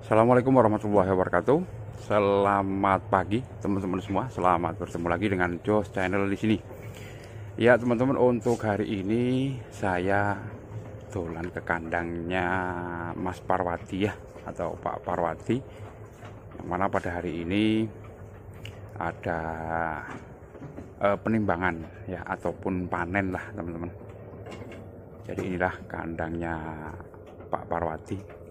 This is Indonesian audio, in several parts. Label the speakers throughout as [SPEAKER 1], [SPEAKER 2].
[SPEAKER 1] Assalamualaikum warahmatullahi wabarakatuh. Selamat pagi teman-teman semua. Selamat bertemu lagi dengan Jos Channel di sini. Ya teman-teman, untuk hari ini saya dolan ke kandangnya Mas Parwati ya, atau Pak Parwati. Yang mana pada hari ini ada penimbangan ya, ataupun panen lah teman-teman. Jadi inilah kandangnya Pak Parwati.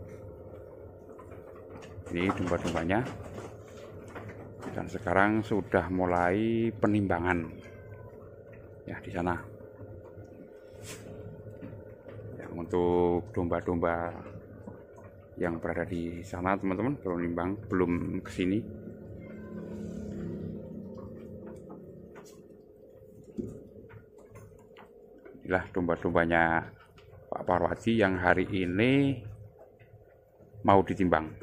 [SPEAKER 1] Ini domba-dombanya, dan sekarang sudah mulai penimbangan ya di sana. Yang untuk domba-domba yang berada di sana teman-teman belum nimbang, belum kesini. Inilah domba-dombanya Pak Parwati yang hari ini mau ditimbang.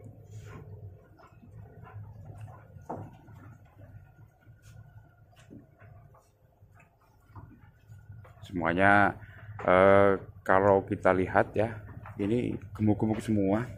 [SPEAKER 1] Semuanya kalau kita lihat ya, ini gemuk-gemuk semua.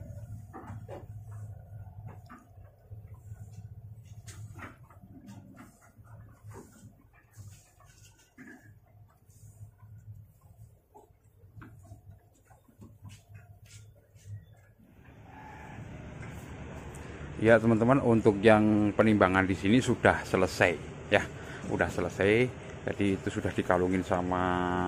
[SPEAKER 1] Ya teman-teman, untuk yang penimbangan di sini sudah selesai ya, udah selesai. Jadi itu sudah dikalungin sama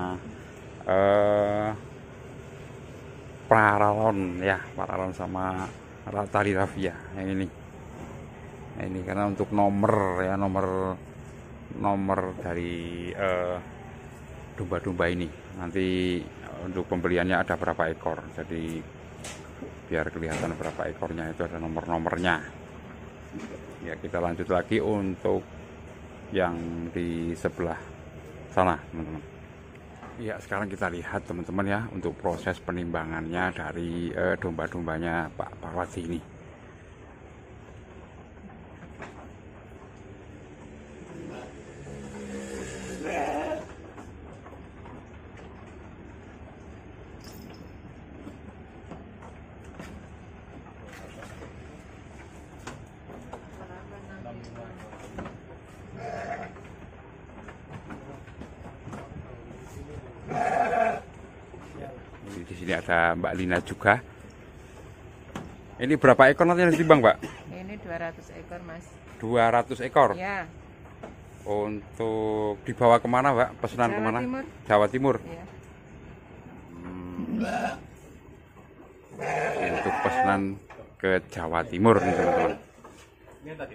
[SPEAKER 1] paralon ya, paralon sama tali rafia yang ini. Nah, ini karena untuk nomor ya, nomor dari domba-domba ini. Nanti untuk pembeliannya ada berapa ekor. Jadi biar kelihatan berapa ekornya, itu ada nomor-nomornya. Ya, kita lanjut lagi untuk yang di sebelah sana teman-teman. Ya, sekarang kita lihat teman-teman ya, untuk proses penimbangannya dari domba-dombanya Pak Parwati ini. Di sini ada Mbak Lina juga. Ini berapa ekor nanti yang ditimbang, Mbak?
[SPEAKER 2] Ini 200 ekor, Mas.
[SPEAKER 1] 200 ekor?
[SPEAKER 2] Ya.
[SPEAKER 1] Untuk dibawa kemana, Mbak? Pesanan
[SPEAKER 2] Jawa
[SPEAKER 1] kemana?
[SPEAKER 2] Timur.
[SPEAKER 1] Jawa Timur?
[SPEAKER 2] Ya.
[SPEAKER 1] Untuk pesanan ke Jawa Timur nih teman-teman.
[SPEAKER 3] Ini tadi.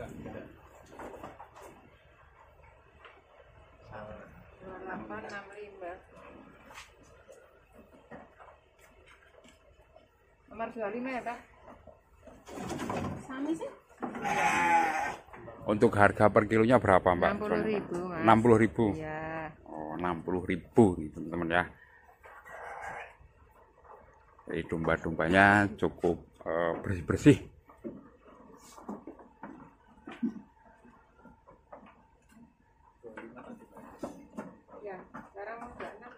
[SPEAKER 2] Nomor 25 ya, Pak? Sami sih.
[SPEAKER 1] Untuk harga per kilonya berapa, Mbak?
[SPEAKER 2] 60.000, Mas.
[SPEAKER 1] 60.000.
[SPEAKER 2] Iya.
[SPEAKER 1] Oh, 60.000 nih teman-teman ya. Jadi domba-dombanya cukup bersih-bersih.
[SPEAKER 2] Ya, sekarang udah 6.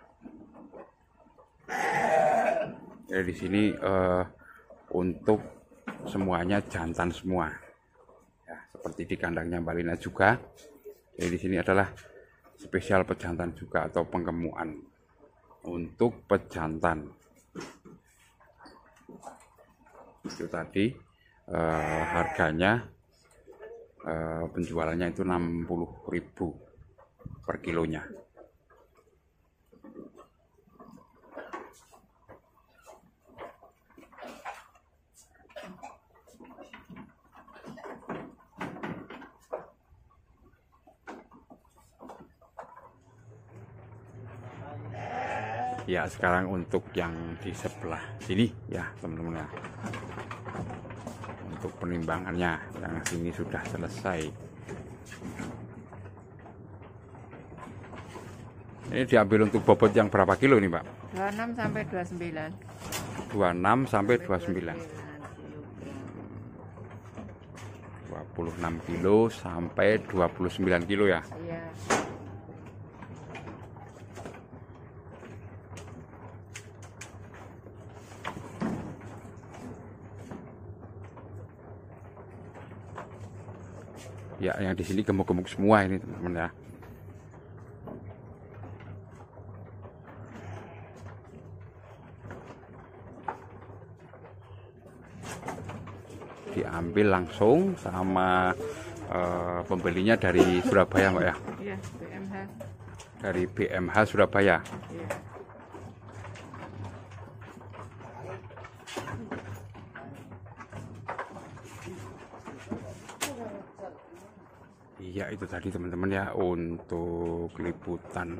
[SPEAKER 1] Ya, di sini untuk semuanya jantan semua. Ya, seperti di kandangnya Mbak Lina juga. Jadi di sini adalah spesial pejantan juga, atau penggemukan untuk pejantan. Itu tadi harganya penjualannya itu 60.000 per kilonya. Ya, sekarang untuk yang di sebelah sini ya teman-teman ya, untuk penimbangannya yang sini sudah selesai. Ini diambil untuk bobot yang berapa kilo nih, Mbak?
[SPEAKER 2] 26 sampai 29.
[SPEAKER 1] 26 sampai 29. 26 kilo sampai 29 kilo ya.
[SPEAKER 2] Iya.
[SPEAKER 1] Ya, yang di sini gemuk-gemuk semua ini teman-teman ya. Diambil langsung sama pembelinya dari Surabaya, Mbak ya.
[SPEAKER 2] Iya, BMH.
[SPEAKER 1] Dari BMH Surabaya.
[SPEAKER 2] Iya.
[SPEAKER 1] Iya, itu tadi teman-teman ya, untuk liputan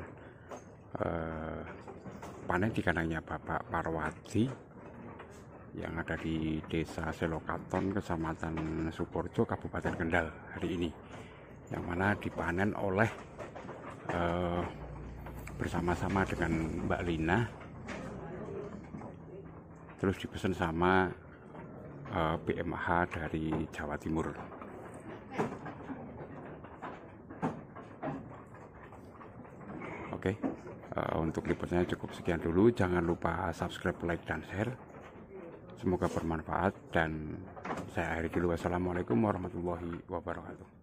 [SPEAKER 1] panen di kandangnya Bapak Parwati yang ada di Desa Selokaton, Kecamatan Sukorejo, Kabupaten Kendal hari ini, yang mana dipanen oleh bersama-sama dengan Mbak Lina, terus dipesan sama BMH dari Jawa Timur. Oke, untuk liputannya cukup sekian dulu. Jangan lupa subscribe, like, dan share. Semoga bermanfaat dan saya akhiri dulu. Wassalamualaikum warahmatullahi wabarakatuh.